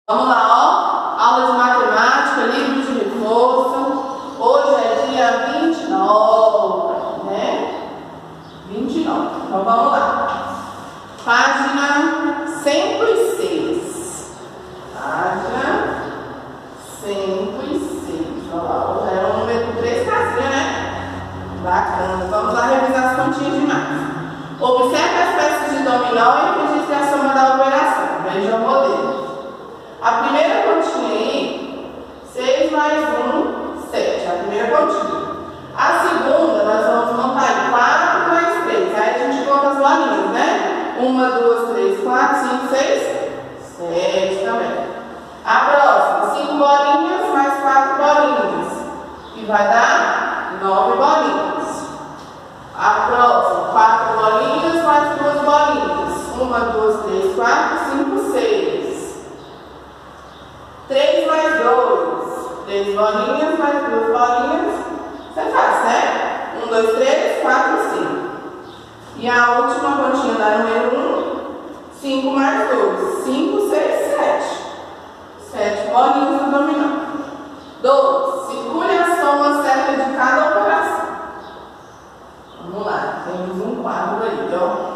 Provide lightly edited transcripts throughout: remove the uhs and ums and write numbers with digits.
Vamos lá, ó. Aula de matemática, livro de reforço. Hoje é dia 29, né? 29. Então vamos lá. Página 106. Página 106. Olha lá, hoje é o número 3 casinhas, né? Bacana. Vamos lá revisar as continhas de mais. Observe as peças de dominó e registre a soma da operação. Veja o modelo. A primeira continha aí, 6 mais 1, 7. A primeira continha. A segunda, nós vamos montar aí 4 mais 3. Aí a gente conta as bolinhas, né? 1, 2, 3, 4, 5, 6, 7 também. A próxima, 5 bolinhas mais 4 bolinhas. Que vai dar 9 bolinhas. A próxima, 4 bolinhas mais 2 bolinhas. 1, 2, 3, 4, 5, 6. 3 mais 2. 3 bolinhas mais 2 bolinhas. Isso é fácil, né? 1, 2, 3, 4, 5. E a última continha da número 1, 5 mais 2. 5, 6, 7. 7 bolinhas no dominó. 2. Circule a soma certa de cada operação. Vamos lá, temos um quadro aí, ó.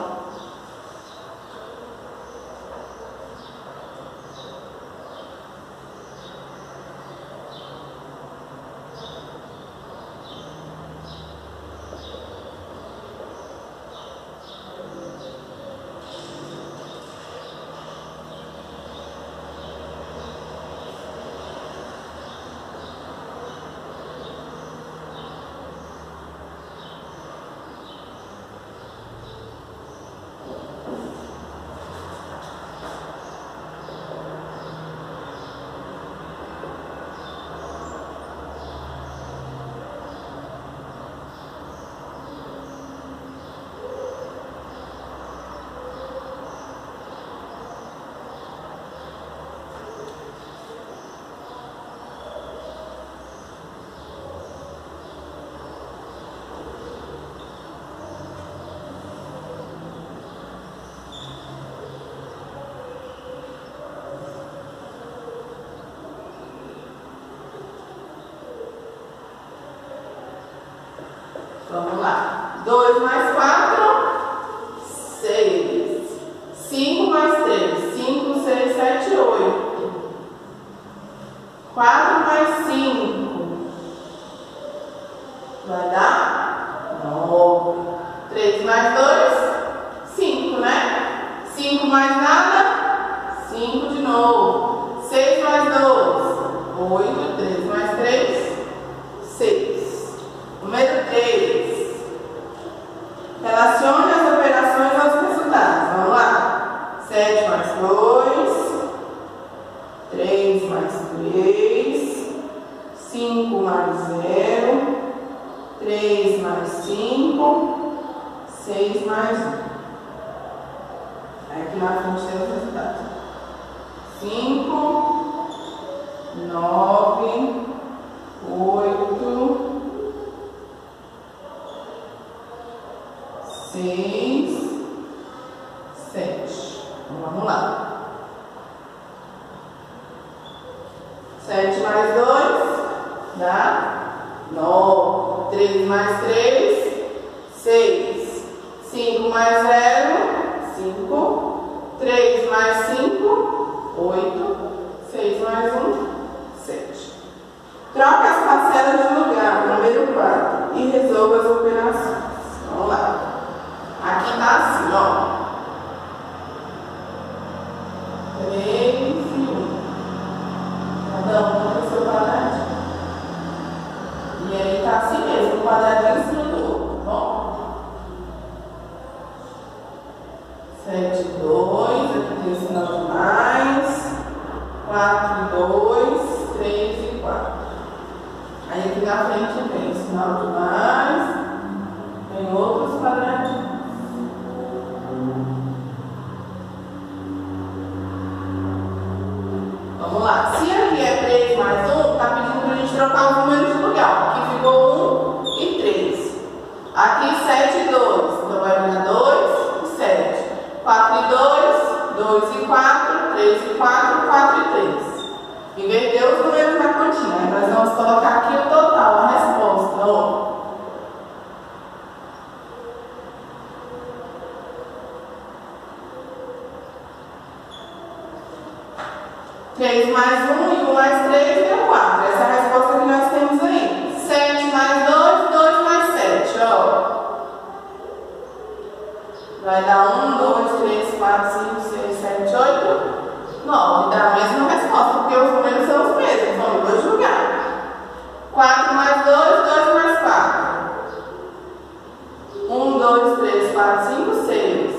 Vamos lá. 2 mais 4, 6. 5 mais 3, 5, 6, 7, 8. 4 mais 5. Vai dar 9. 3 mais 2, 5, né? 5 mais nada, 5 de novo. 6 mais 2, 8. 3 mais 3, 6. Número 3. Relacione as operações aos resultados. Vamos lá. 7 mais 2. 3 mais 3. 5 mais 0. 3 mais 5. 6 mais 1. Aqui na frente tem os resultados. 5, 9, 8. 6, 7. Então, vamos lá. 7 mais 2 dá 9. 3 mais 3, 6. 5 mais 0, 5. 3 mais 5, 8. 6 mais 1, 7. Troque as parcelas de lugar, número 4, e resolva as operações. Vamos lá. Aqui está assim, ó. 3 e 1. Cada um tem o seu quadradinho. E aí está assim mesmo, um quadradinho em cima do outro, tá bom? 7 e 2, aqui tem o sinal de mais. 4 e 2, 3 e 4. Aí aqui na frente tem o sinal de mais. Tem outros quadradinhos. Vamos lá. Se aqui é 3 mais 1, está pedindo para a gente trocar os números de lugar. Aqui ficou 1 e 3. Aqui 7 e 2. Então vai virar 2 e 7. 4 e 2, 2 e 4. 3 mais 1 e 1 mais 3 deu 4. Essa é a resposta que nós temos aí. 7 mais 2, 2 mais 7, ó. Vai dar 1, 2, 3, 4, 5, 6, 7, 8, 9. Dá a mesma resposta, porque os números são os mesmos, são em dois lugares. 4 mais 2, 2 mais 4. 1, 2, 3, 4, 5, 6.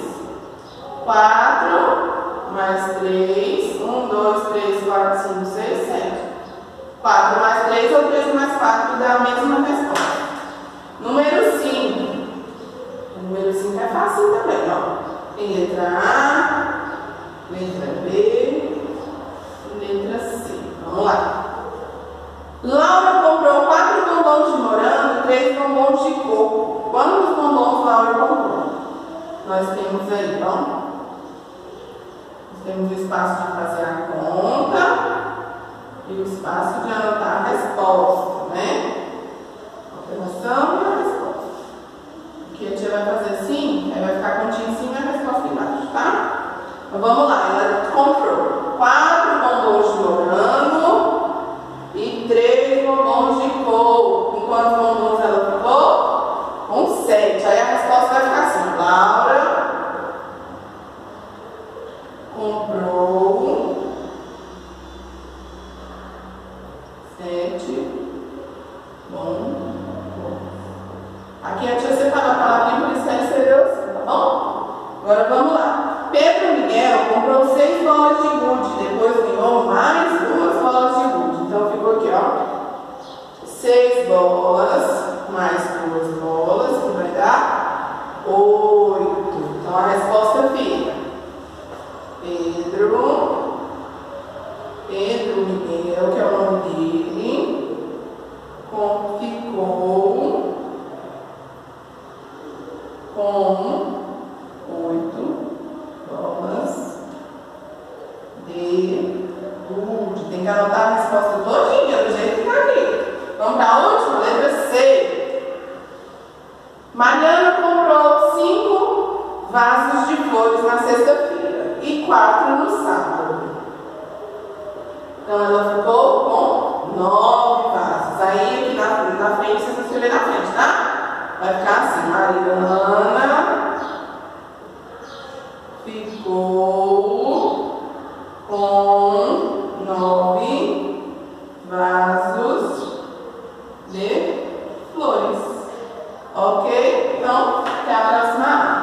4 mais 3. 1, 2, 3, 4, 5, 6, 7. 4 mais 3 ou 3 mais 4 dá a mesma resposta. Número 5. O número 5 é fácil também, ó. Tem letra A, letra B e letra C. Vamos lá. Laura comprou 4 bombons de morango e 3 bombons de coco. Quantos bombons Laura comprou? Nós temos aí, ó. Nós temos o espaço de fazer a conta e o espaço de anotar a resposta, né? Alteração e a resposta. Aqui a tia vai fazer assim, aí vai ficar a continha em cima e a resposta embaixo, tá? Então vamos lá, ela comprou 4 bombons de morango e 3 bombons de coco. Com quantos bombons ela ficou? Com 7. Aí a resposta vai ficar assim: Laura comprou 7 bombons. Aqui a tia separou a palavrinha, por isso que ela escreveu assim, tá bom? Agora vamos lá. Pedro Miguel comprou 6 bolas de gude, depois ganhou mais 2 bolas de gude. Então ficou aqui, ó. 6 bolas mais 2 bolas, que vai dar 8. Então a resposta fica: Pedro Miguel, que é o nome dele, ficou com 8 bolas de gude. Tem que anotar a resposta todinha, do jeito que está aqui. Vamos para a última, letra C. Mariana comprou 5 vasos de flores na sexta-feira e 4 no sábado. Então ela ficou com 9 vasos. Aí aqui na frente, vocês vão escrever na frente, tá? Vai ficar assim: Mariana ficou com 9 vasos de flores. Ok? Então, até a próxima aula.